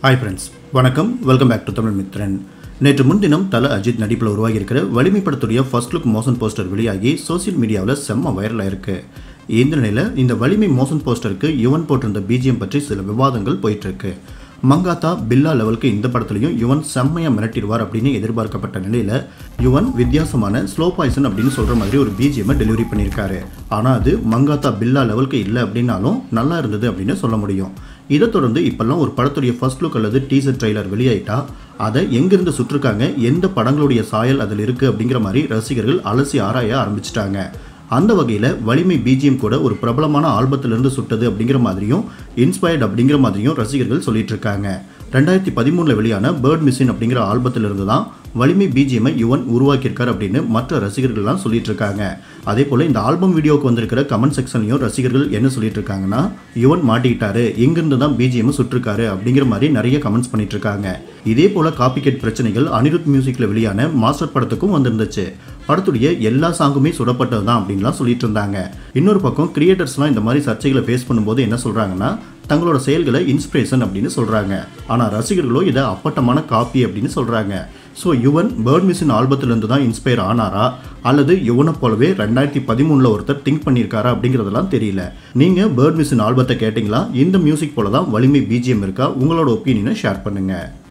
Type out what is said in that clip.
Hi friends, வணக்கம். Welcome back to Tamil Mithran. நேற்று முன்தினம் தல அஜித் நடிப்பில் உருவாகி இருக்கிற வலிமை படத்துடைய ஃபர்ஸ்ட் லுக் மோஷன் போஸ்டர் வெளியாகி சோசியல் மீடியாவில் செம்ம வைரலாக இருக்கு. இந்த நிலையில் இந்த வலிமை மோஷன் போஸ்டருக்கு யுவன் போட்டிருந்த பிஜிஎம் பற்றி சில விவாதங்கள் போயிட்டு இருக்கு. மங்காத்தா பில்லா லெவலுக்கு இந்த படத்துலையும் யுவன் செம்மையா மிரட்டிடுவார் அப்படின்னு எதிர்பார்க்கப்பட்ட நிலையில் யுவன் வித்தியாசமான ஸ்லோ பாய்சன் அப்படின்னு சொல்ற மாதிரி ஒரு பிஜிஎம் டெலிவரி பண்ணியிருக்காரு. ஆனால் அது மங்காத்தா பில்லா லெவலுக்கு இல்லை அப்படின்னாலும் நல்லா இருந்தது அப்படின்னு சொல்ல முடியும். இதை தொடர்ந்து இப்பெல்லாம் ஒரு படத்துடைய ஃபர்ஸ்ட் லுக் அல்லது டீசர் ட்ரெய்லர் வெளியாயிட்டா அதை எங்கிருந்து சுற்றிருக்காங்க, எந்த படங்களுடைய சாயல் அதில் இருக்குது அப்படிங்கிற மாதிரி ரசிகர்கள் அலசி ஆராய ஆரம்பிச்சிட்டாங்க. அந்த வகையில் வலிமை பிஜிஎம் கூட ஒரு பிரபலமான ஆல்பத்திலிருந்து சுட்டது அப்படிங்கிற மாதிரியும் இன்ஸ்பயர்ட் அப்படிங்கிற மாதிரியும் ரசிகர்கள் சொல்லிட்டு இருக்காங்க. 2013 வெளியான பேர்ட் மிஷின் அப்படிங்கிற ஆல்பத்திலிருந்து தான் வலிமை பிஜிஎம்ஐ யுவன் உருவாக்கியிருக்கார் அப்படின்னு மற்ற ரசிகர்கள்லாம் சொல்லிட்டு இருக்காங்க. அதே போல் இந்த ஆல்பம் வீடியோவுக்கு வந்திருக்கிற கமெண்ட் செக்ஷன்லையும் ரசிகர்கள் என்ன சொல்லிட்டு இருக்காங்கன்னா, யுவன் மாட்டிக்கிட்டாரு, எங்கிருந்து தான் பிஜிஎம் சுட்டிருக்காரு அப்படிங்கிற மாதிரி நிறைய கமெண்ட்ஸ் பண்ணிட்டு இருக்காங்க. இதே போல காப்பிகேட் பிரச்சனைகள் அனிருத் மியூசிக்ல வெளியான மாஸ்டர் படத்துக்கும் வந்திருந்துச்சு. படத்துடைய எல்லா சாங்குமே சுடப்பட்டது தான் அப்படின்லாம் சொல்லிட்டு இருந்தாங்க. இன்னொரு பக்கம் கிரியேட்டர்ஸ்லாம் இந்த மாதிரி சர்ச்சைகளை ஃபேஸ் பண்ணும்போது என்ன சொல்றாங்கன்னா, தங்களோட செயல்களை இன்ஸ்பிரேஷன் அப்படின்னு சொல்றாங்க. ஆனால் ரசிகர்களோ இதை அப்பட்டமான காப்பி அப்படின்னு சொல்றாங்க. ஸோ யுவன் பேர்ட் மிஷின் ஆல்பத்திலிருந்து தான் இன்ஸ்பயர் ஆனாரா அல்லது யுவனை போலவே 2013 ஒருத்தர் திங்க் பண்ணியிருக்காரா அப்படிங்கிறதெல்லாம் தெரியல. நீங்கள் பேர்ட் மிஷின் ஆல்பத்தை கேட்டிங்களா? இந்த மியூசிக் போல தான் வலிமை பிஜிஎம் இருக்கா? உங்களோட ஒப்பீனியனை ஷேர் பண்ணுங்கள்.